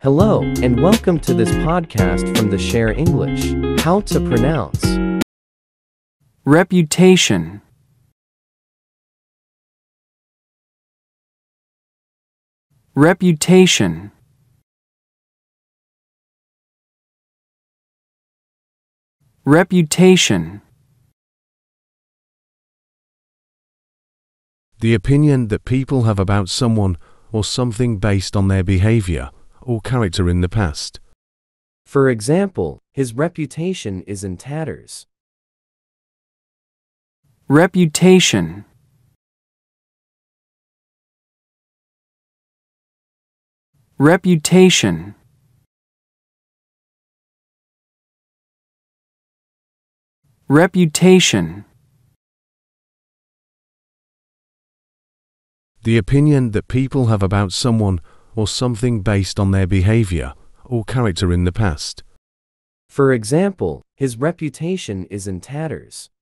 Hello, and welcome to this podcast from the Share English. How to pronounce reputation, reputation, reputation, The opinion that people have about someone or something based on their behavior or character in the past. For example, his reputation is in tatters. reputation, reputation, reputation, The opinion that people have about someone or something based on their behavior or character in the past. For example, his reputation is in tatters.